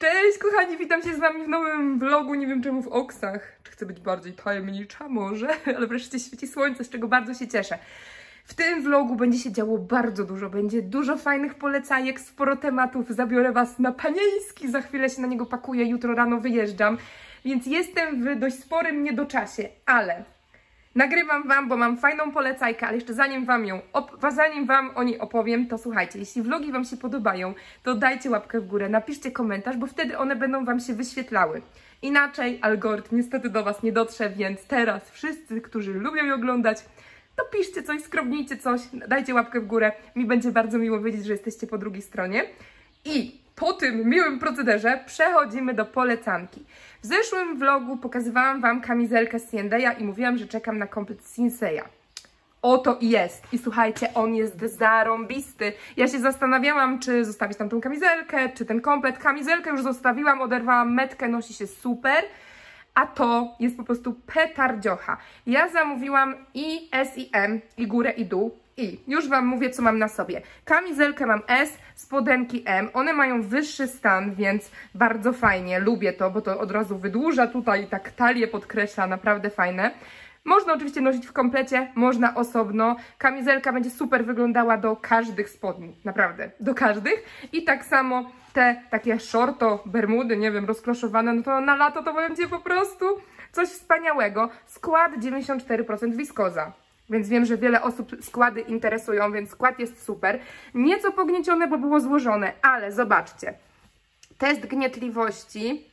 Cześć kochani, witam się z wami w nowym vlogu, nie wiem czemu w oksach. Czy chcę być bardziej tajemnicza? Może, ale wreszcie świeci słońce, z czego bardzo się cieszę. W tym vlogu będzie się działo bardzo dużo, będzie dużo fajnych polecajek, sporo tematów, zabiorę was na panieński, za chwilę się na niego pakuję, jutro rano wyjeżdżam, więc jestem w dość sporym niedoczasie, ale nagrywam wam, bo mam fajną polecajkę, ale jeszcze zanim wam o niej opowiem, to słuchajcie, jeśli vlogi wam się podobają, to dajcie łapkę w górę, napiszcie komentarz, bo wtedy one będą wam się wyświetlały. Inaczej algorytm niestety do was nie dotrze, więc teraz wszyscy, którzy lubią je oglądać, to piszcie coś, skrobnijcie coś, dajcie łapkę w górę. Mi będzie bardzo miło wiedzieć, że jesteście po drugiej stronie. I po tym miłym procederze przechodzimy do polecanki. W zeszłym vlogu pokazywałam wam kamizelkę z C&A i mówiłam, że czekam na komplet Sinseya. Oto i jest. I słuchajcie, on jest zarąbisty. Ja się zastanawiałam, czy zostawić tam tą kamizelkę, czy ten komplet. Kamizelkę już zostawiłam, oderwałam metkę, nosi się super. A to jest po prostu petardziocha. Ja zamówiłam i S i M, i górę i dół. I już wam mówię, co mam na sobie. Kamizelkę mam S, spodenki M. One mają wyższy stan, więc bardzo fajnie. Lubię to, bo to od razu wydłuża tutaj, tak talię podkreśla, naprawdę fajne. Można oczywiście nosić w komplecie, można osobno. Kamizelka będzie super wyglądała do każdych spodni, naprawdę, do każdych. I tak samo te takie shorto, bermudy, nie wiem, rozkloszowane, no to na lato to będzie po prostu coś wspaniałego. Skład 94% wiskoza. Więc wiem, że wiele osób składy interesują, więc skład jest super. Nieco pogniecione, bo było złożone, ale zobaczcie. Test gnietliwości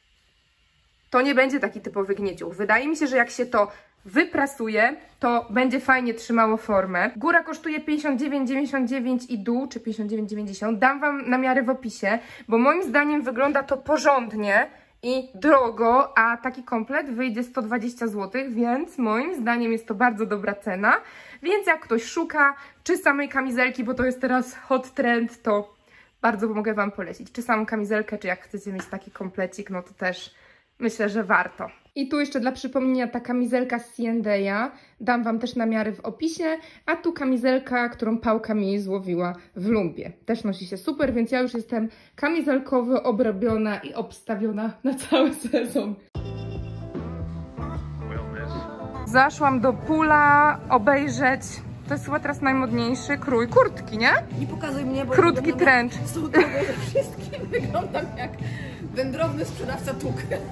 to nie będzie taki typowy gnieciuch. Wydaje mi się, że jak się to wyprasuje, to będzie fajnie trzymało formę. Góra kosztuje 59,99 i dół, czy 59,90. Dam wam namiary w opisie, bo moim zdaniem wygląda to porządnie i drogo, a taki komplet wyjdzie 120 zł, więc moim zdaniem jest to bardzo dobra cena. Więc jak ktoś szuka, czy samej kamizelki, bo to jest teraz hot trend, to bardzo mogę wam polecić. Czy samą kamizelkę, czy jak chcecie mieć taki komplecik, no to też myślę, że warto. I tu jeszcze dla przypomnienia ta kamizelka z C&A, dam wam też namiary w opisie, a tu kamizelka, którą Pałka mi złowiła w lumpie. Też nosi się super, więc ja już jestem kamizelkowo obrobiona i obstawiona na cały sezon. Zaszłam do Pula obejrzeć, to jest chyba teraz najmodniejszy krój kurtki, nie? Nie pokazuj mnie, bo krótki trench. Wszystkim wyglądam jak wędrowny sprzedawca tuk.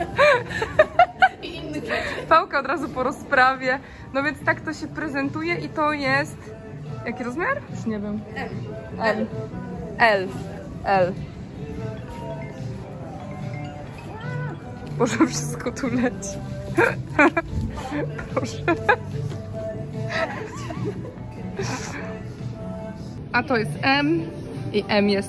I innych rzeczy. Pałka od razu po rozprawie. No więc tak to się prezentuje i to jest... Jaki rozmiar? Już nie wiem. L. Boże, wszystko tu leci. Boże. A to jest M i M jest.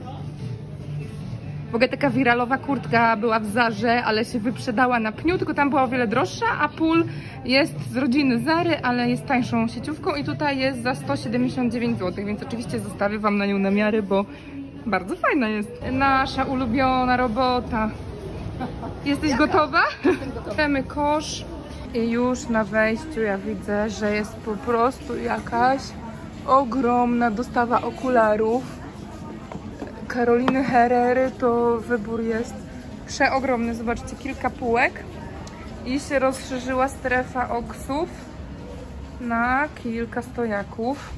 W ogóle taka wiralowa kurtka była w Zarze, ale się wyprzedała na pniu, tylko tam była o wiele droższa, a Pool jest z rodziny Zary, ale jest tańszą sieciówką i tutaj jest za 179 zł, więc oczywiście zostawię wam na nią namiary, bo bardzo fajna jest. Nasza ulubiona robota. Jesteś gotowa? Jestem gotowa. Mamy kosz i już na wejściu ja widzę, że jest po prostu jakaś ogromna dostawa okularów. Karoliny Herrery, to wybór jest przeogromny. Zobaczcie, kilka półek i się rozszerzyła strefa oksów na kilka stojaków.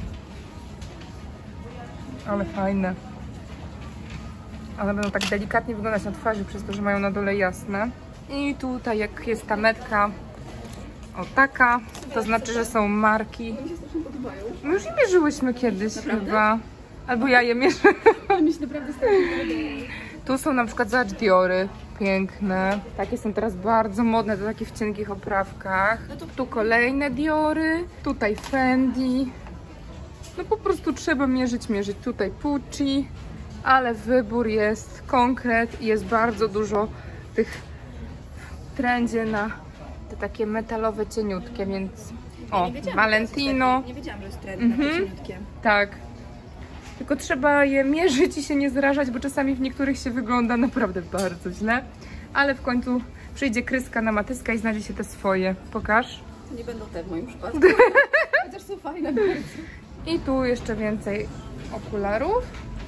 Ale fajne. One będą tak delikatnie wyglądać na twarzy, przez to, że mają na dole jasne. I tutaj jak jest ta metka, o taka, to znaczy, że są marki. Mi się strasznie podobają. My już je mierzyłyśmy kiedyś. Naprawdę? Chyba. Albo ja je mierzę. Ale mi się naprawdę strasznie podobają. Tu są na przykład zobacz Diory, piękne. Takie są teraz bardzo modne, to takie w cienkich oprawkach. No to... Tu kolejne Diory, tutaj Fendi. No po prostu trzeba mierzyć. Tutaj Pucci, ale wybór jest konkret i jest bardzo dużo tych w trendzie na te takie metalowe cieniutkie, więc o, Ja Valentino. nie wiedziałam, że jest trend na te cieniutkie. Tak. Tylko trzeba je mierzyć i się nie zrażać, bo czasami w niektórych się wygląda naprawdę bardzo źle. Ale w końcu przyjdzie kryska na matyska i znajdzie się te swoje. Pokaż. To nie będą te w moim przypadku. Chociaż są fajne bardzo. I tu jeszcze więcej okularów.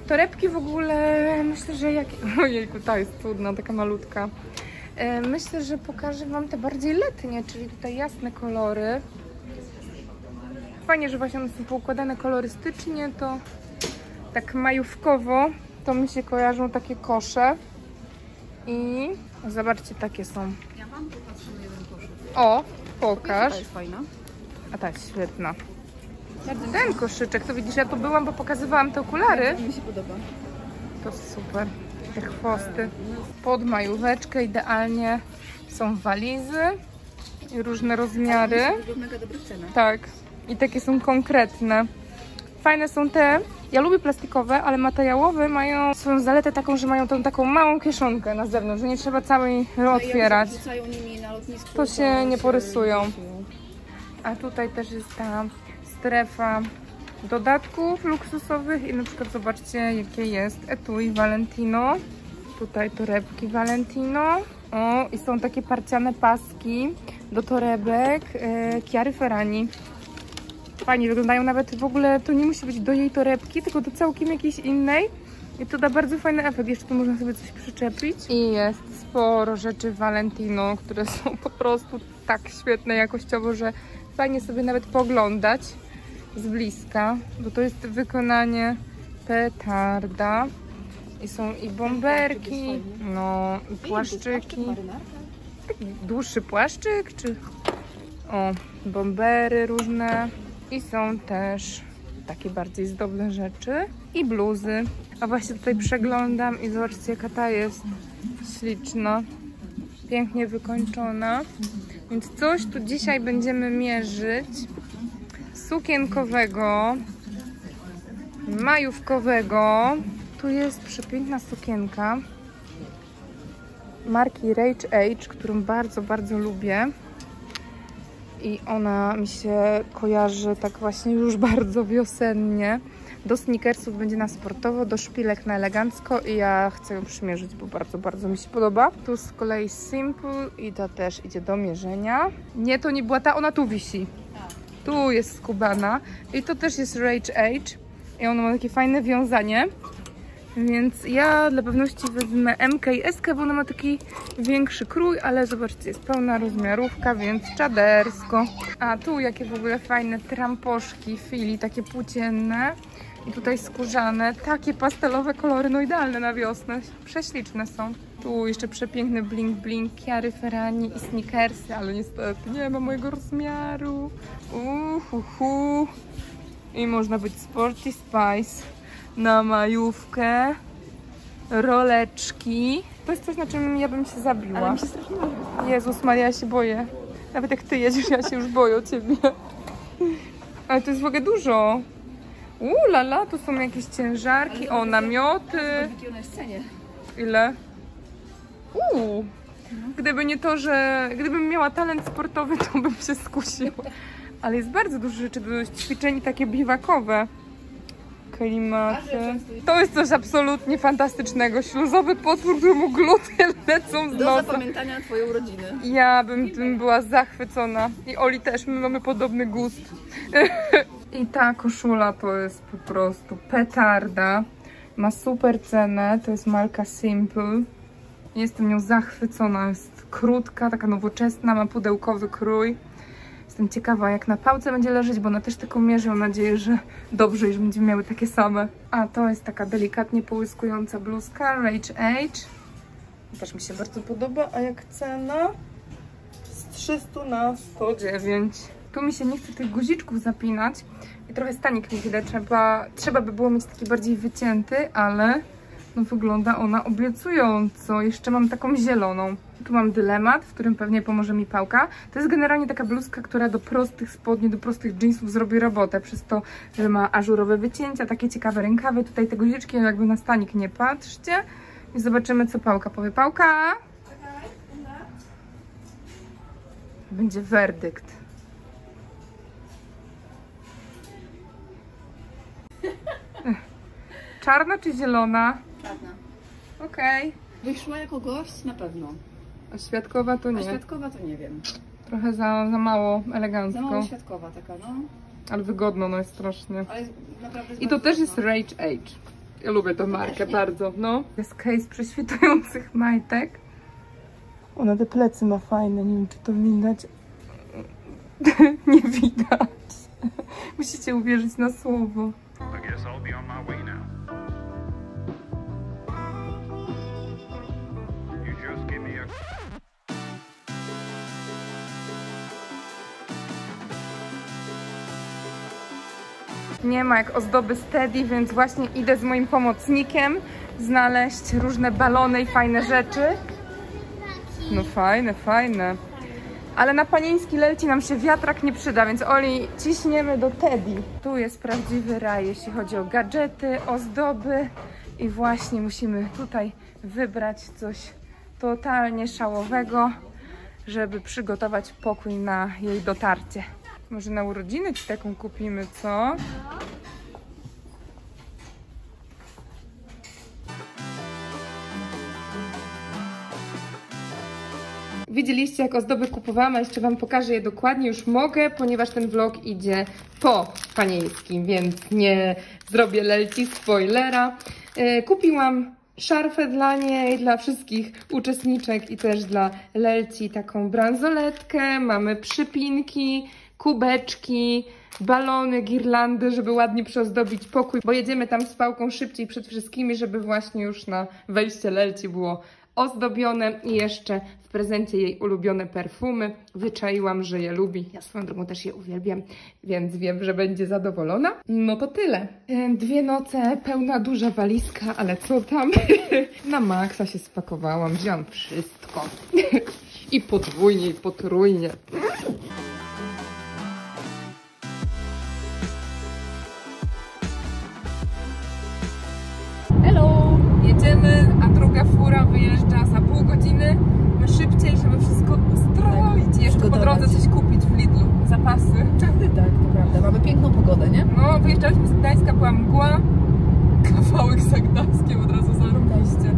Torebki w ogóle, myślę, że jak... Ojejku, ta jest cudna, taka malutka. Myślę, że pokażę Wam te bardziej letnie, czyli tutaj jasne kolory. Fajnie, że właśnie one są poukładane kolorystycznie, to tak majówkowo to mi się kojarzą takie kosze. I zobaczcie, takie są. Ja mam, popatrzę na jeden koszyk. O, pokaż. Ta jest fajna. A ta jest świetna. Bardzo Ten koszyczek, to widzisz, ja tu byłam, bo pokazywałam te okulary. mi się podoba. To super. Te chwosty. Pod majóweczkę idealnie są walizy i różne rozmiary. W mega dobrych cenach. Tak. I takie są konkretne. Fajne są te. Ja lubię plastikowe, ale materiałowe mają swoją zaletę taką, że mają tą taką małą kieszonkę na zewnątrz, że nie trzeba całej otwierać. Rzucają nimi na lotnisku, To się nie porysują. A tutaj też jest ta strefa dodatków luksusowych i na przykład zobaczcie, jakie jest etui Valentino. Tutaj torebki Valentino. O, i są takie parciane paski do torebek Chiary Ferragni. Fajnie wyglądają, nawet w ogóle to nie musi być do jej torebki, tylko do całkiem jakiejś innej. I to da bardzo fajny efekt. Jeszcze tu można sobie coś przyczepić. I jest sporo rzeczy Valentino, które są po prostu tak świetne jakościowo, że fajnie sobie nawet pooglądać z bliska, bo to jest wykonanie petarda. I są i bomberki, no i płaszczyki. Taki dłuższy płaszczyk, czy... O, bombery różne. I są też takie bardziej zdobne rzeczy. I bluzy. A właśnie tutaj przeglądam i zobaczcie, jaka ta jest śliczna. Pięknie wykończona. Więc coś tu dzisiaj będziemy mierzyć. Sukienkowego. Majówkowego. Tu jest przepiękna sukienka marki Rage Age, którą bardzo, bardzo lubię. I ona mi się kojarzy tak właśnie już bardzo wiosennie. Do sneakersów będzie na sportowo, do szpilek na elegancko i ja chcę ją przymierzyć, bo bardzo, bardzo mi się podoba. Tu z kolei Simple i ta też idzie do mierzenia. Nie, to nie była ta, ona tu wisi. Tu jest skubana i to też jest Rage Age i ona ma takie fajne wiązanie. Więc ja dla pewności wezmę MK i SK, bo ona ma taki większy krój, ale zobaczcie, jest pełna rozmiarówka, więc czadersko. A tu jakie w ogóle fajne tramposzki, fili, takie płócienne. I tutaj skórzane, takie pastelowe kolory, no idealne na wiosnę. Prześliczne są. Tu jeszcze przepiękny bling bling, Chiary Ferragni i sneakersy, ale niestety nie ma mojego rozmiaru. I można być sporty spice. Na majówkę, roleczki. To jest coś, na czym ja bym się zabiła. Ale mi się strasznie marzy. Jezus Maria, ja się boję. Nawet jak ty jedziesz, ja się już boję o ciebie. Ale to jest w ogóle dużo. Lala, tu są jakieś ciężarki, o, namioty. Jakie ona jest w cenie. Ile? Gdyby nie to, że gdybym miała talent sportowy, to bym się skusiła. Ale jest bardzo dużo rzeczy do ćwiczeń, takie biwakowe. Klimaty. To jest coś absolutnie fantastycznego. Śluzowy potwór, któremu gluty lecą z Do nosa. zapamiętania twojej urodziny. Ja bym tym była zachwycona. I Oli też, my mamy podobny gust. I ta koszula to jest po prostu petarda. Ma super cenę. To jest marka Simple. Jestem nią zachwycona. Jest krótka, taka nowoczesna, ma pudełkowy krój. Jestem ciekawa, jak na pałce będzie leżeć, bo ona też taką mierzy. Mam nadzieję, że dobrze, że będziemy miały takie same. A to jest taka delikatnie połyskująca bluzka Rage Age. Też mi się bardzo podoba. A jak cena? Z 300 na 109. Tu mi się nie chce tych guziczków zapinać. I trochę stanik nie widać. Trzeba by było mieć taki bardziej wycięty, ale no wygląda ona obiecująco. Jeszcze mam taką zieloną. Tu mam dylemat, w którym pewnie pomoże mi pałka. To jest generalnie taka bluzka, która do prostych spodni, do prostych jeansów zrobi robotę. Przez to, że ma ażurowe wycięcia, takie ciekawe rękawy. Tutaj te guziczki jakby na stanik nie patrzcie. I zobaczymy, co pałka powie. Pałka! Będzie werdykt. Czarna czy zielona? Czarna. Okej. Wyszła jako gość na pewno. A świadkowa to A nie. świadkowa to nie wiem. Trochę za mało Za elegancko. mało świadkowa taka, no. Ale wygodno, no jest strasznie. Ale naprawdę jest I to bardzo też jest ładna. Rage Age. Ja lubię tę markę bardzo, no. Jest case prześwitujących majtek. Ona te plecy ma fajne, nie wiem czy to widać. Nie widać. Musicie uwierzyć na słowo. Nie ma jak ozdoby z Teddy, więc właśnie idę z moim pomocnikiem znaleźć różne balony i fajne rzeczy. No fajne, fajne. Ale na panieński lelci nam się wiatrak nie przyda, więc Oli, ciśniemy do Teddy. Tu jest prawdziwy raj, jeśli chodzi o gadżety, ozdoby. I właśnie musimy tutaj wybrać coś totalnie szałowego, żeby przygotować pokój na jej dotarcie. Może na urodziny ci taką kupimy, co? Widzieliście, jak ozdoby kupowałam, a jeszcze wam pokażę je dokładnie. Już mogę, ponieważ ten vlog idzie po panieńskim, więc nie zrobię lelci spoilera. Kupiłam szarfę dla niej, dla wszystkich uczestniczek i też dla lelci taką bransoletkę. Mamy przypinki, kubeczki, balony, girlandy, żeby ładnie przyozdobić pokój, bo jedziemy tam z Pałką szybciej przed wszystkimi, żeby właśnie już na wejście lelci było ozdobione i jeszcze w prezencie jej ulubione perfumy. Wyczaiłam, że je lubi. Ja swoją drogą też je uwielbiam, więc wiem, że będzie zadowolona. No to tyle. 2 noce, pełna duża walizka, ale co tam? Na maksa się spakowałam, wziąłam wszystko. I podwójnie, i potrójnie. Hello! Jedziemy, a druga fura wyjeżdża za pół godziny. My szybciej, żeby wszystko ustroić. Jeszcze po drodze coś kupić w Lidlu. Zapasy. Tak, to prawda. Mamy piękną pogodę, nie? No, wyjeżdżaliśmy z Gdańska, była mgła. Kawałek za Gdańskiem, od razu zarobiście.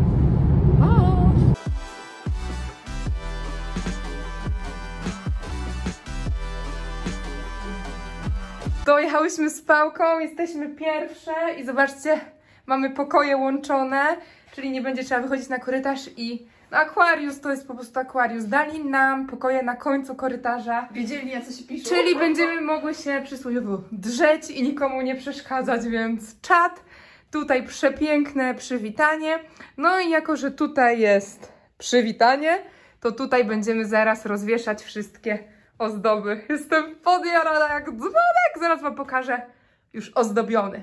Dojechałyśmy z Pałką, jesteśmy pierwsze i zobaczcie, mamy pokoje łączone, czyli nie będzie trzeba wychodzić na korytarz i no, Aquarius to jest po prostu Aquarius. Dali nam pokoje na końcu korytarza. Wiedzieli, na co się pisze. Czyli będziemy mogły się przysłowiowo drzeć i nikomu nie przeszkadzać, więc czat. Tutaj przepiękne przywitanie. No i jako, że tutaj jest przywitanie, to tutaj będziemy zaraz rozwieszać wszystkie ozdoby. Jestem podjarana jak dzwonek. Zaraz wam pokażę już ozdobiony.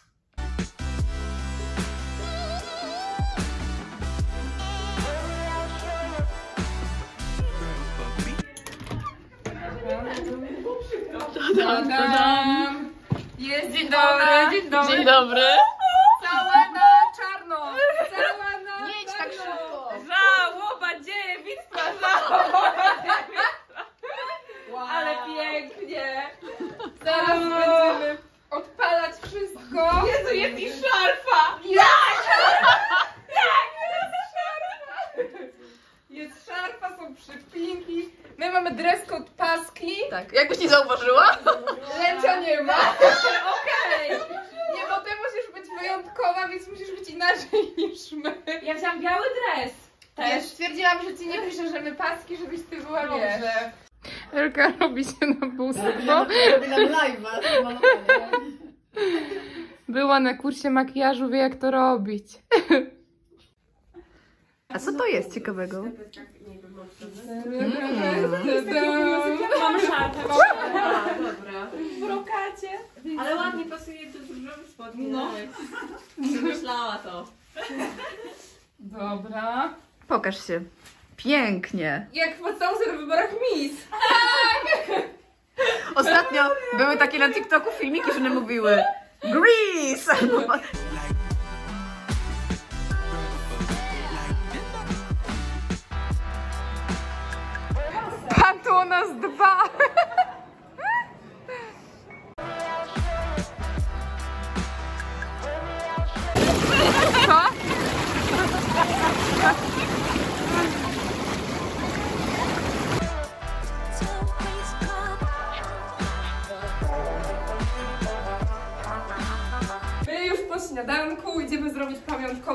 Tadam! Jest dzień dobry, dzień dobry. Dzień dobry. Cała na czarno! Cała na Nie idź czarno! tak szybko. Żałoba dziewictwa, żałoba dziewictwa! Wow. Ale pięknie! Zaraz będziemy odpalać wszystko. Jezu, jest i szarfa! Jak? Jest szarfa, są przypinki. My mamy dress code paski. Tak, jakbyś nie zauważyła? Lecia nie ma. Okej. Nie, bo ty musisz być wyjątkowa, więc musisz być inaczej niż my. Ja wziąłam biały dres. Też stwierdziłam, że ci nie piszę, że my paski, żebyś ty była dobrze. Elka robi się na bóstwo. Robi nam live'a. Była na kursie makijażu, wie jak to robić. A co to jest ciekawego? Mam szarfę. Dobra. W brokacie. Ale ładnie pasuje do różowych spodni. No. Myślała to. Dobra. Pokaż się. Pięknie. Jak w podstawowych wyborach Miss. Ostatnio były takie na TikToku filmiki, że one mówiły Grease! Pan tu o nas dba. Co? My już po śniadaniu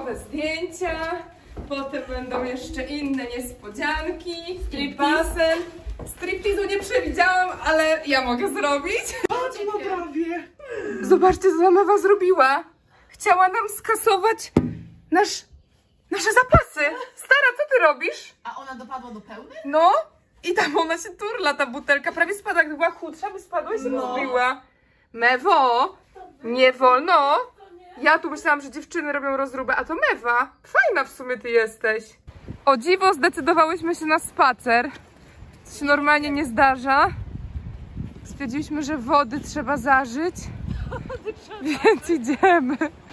grupowe zdjęcia. Potem będą jeszcze inne niespodzianki. Striptease. Basen. Striptease'u nie przewidziałam, ale ja mogę zrobić. Zobaczcie, co Mewa zrobiła. Chciała nam skasować nasze zapasy. Stara, co ty robisz? A ona dopadła do pełnej? No, i tam ona się turla, ta butelka. Prawie spadła, gdyby była chudsza, by spadła i się rozbiła. Mewo, nie wolno. Ja tu myślałam, że dziewczyny robią rozróbę, a to Mewa. Fajna w sumie ty jesteś. O dziwo zdecydowałyśmy się na spacer. Co się normalnie nie zdarza. Stwierdziliśmy, że wody trzeba zażyć. Więc idziemy.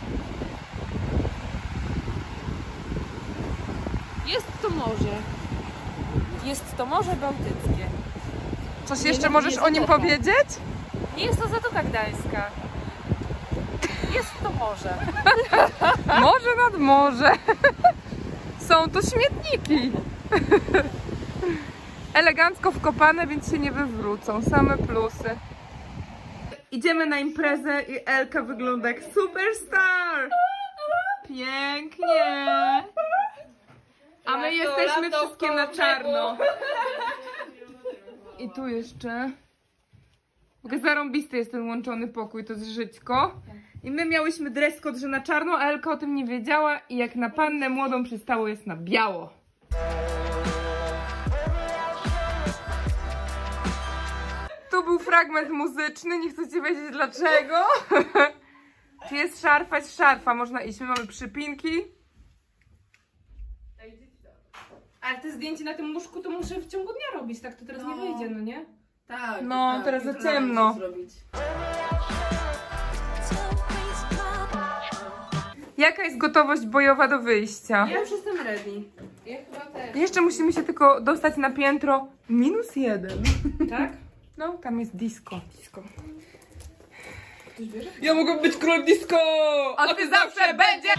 Jest to morze. Jest to Morze Bałtyckie. Coś jeszcze możesz o nim powiedzieć? Nie jest to Zatoka Gdańska. Jest to morze. Morze nad morze. Są to śmietniki. Elegancko wkopane, więc się nie wywrócą. Same plusy. Idziemy na imprezę i Elka wygląda jak superstar. Pięknie. A my jesteśmy wszystkie na czarno. I tu jeszcze. W ogóle zarąbisty jest ten łączony pokój, to jest żyćko. I my miałyśmy dress code, że na czarno, a Elka o tym nie wiedziała i jak na pannę młodą przystało jest na biało. Tu był fragment muzyczny, nie chcecie wiedzieć dlaczego. Tu jest szarfa, jest szarfa, można iść. My mamy przypinki. Ale te zdjęcie na tym łóżku to muszę w ciągu dnia robić, tak to teraz nie wyjdzie, no nie? Tak. No, tak, teraz za jutro ciemno. muszę zrobić. Jaka jest gotowość bojowa do wyjścia? Ja już jestem ready. Ja chyba też. Jeszcze musimy się tylko dostać na piętro -1. Tak? No, tam jest disco. Ja mogę być król disco! A ty zawsze będziesz!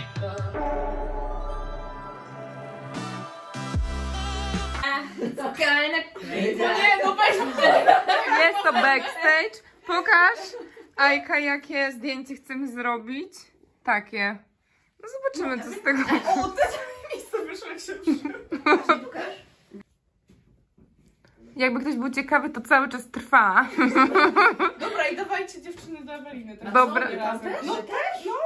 Nie, no weź Jest to backstage. Pokaż, Ajka, jakie zdjęcie chcemy zrobić. Takie. No zobaczymy, co z tego. O, te miejsce wyszło jak się Jakby ktoś był ciekawy, to cały czas trwa. Dobra, i dawajcie dziewczyny do Eweliny. Teraz. Dobra. Tam też? No też? No.